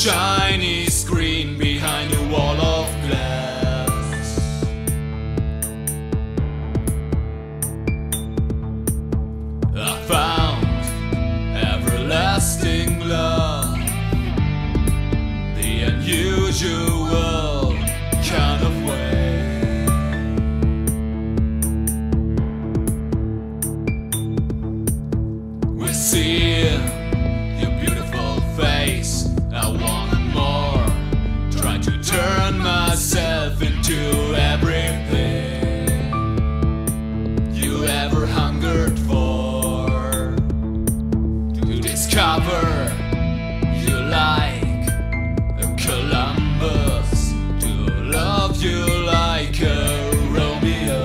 shiny screen behind a wall of glass. I found everlasting love, the unusual kind of way. We see your beautiful face, I want more, try to turn myself into everything you ever hungered for, to discover you like a Columbus, to love you like a Romeo.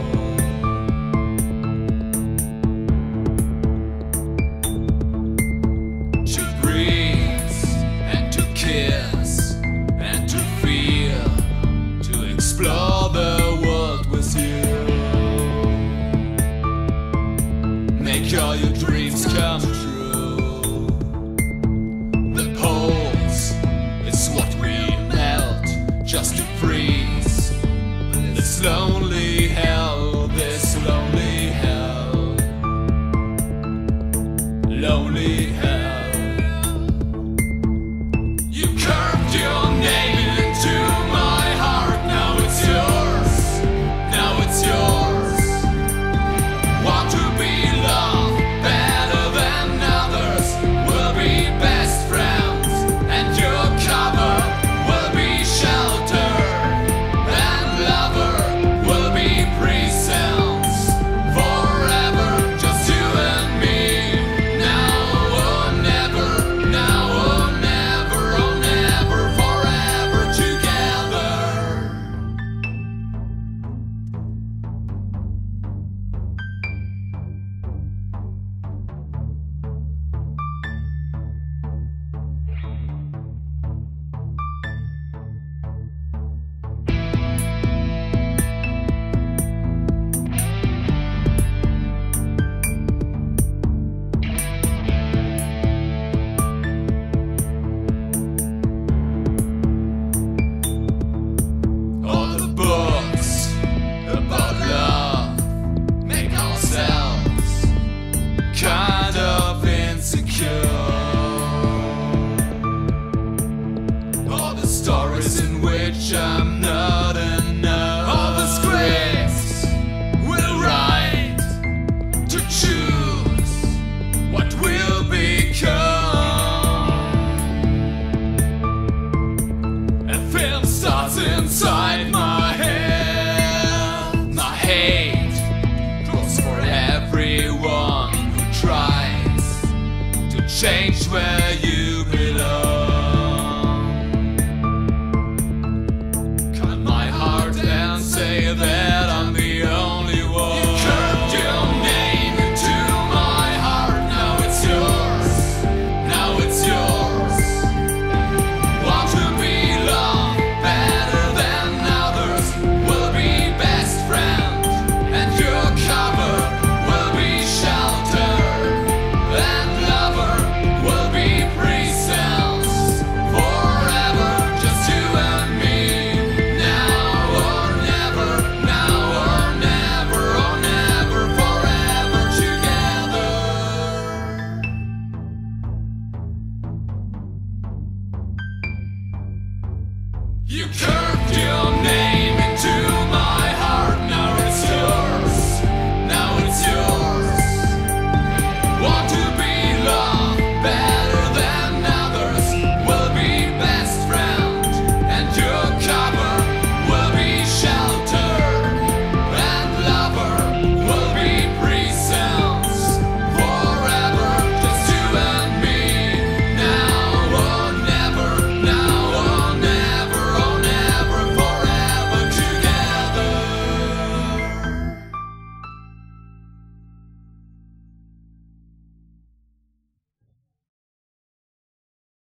To breathe and to kiss and to feel, to explore the world with you, make all your dreams come true. The poles is what we melt just to freeze this lonely hell, this lonely hell, lonely hell. You carved your name into my heart, now it's yours, now it's yours. Want to be loved better than others, we'll be best friends, and your cover will be shelter, and lover will be presents. Forever, just you and me, now or never, now or never, oh never, forever together. All the books about love make ourselves kind of insecure. All the stories in which I'm not enough, all the scripts we'll write to choose what we'll become. A film starts inside my head. My hate grows for everyone who tries to change where you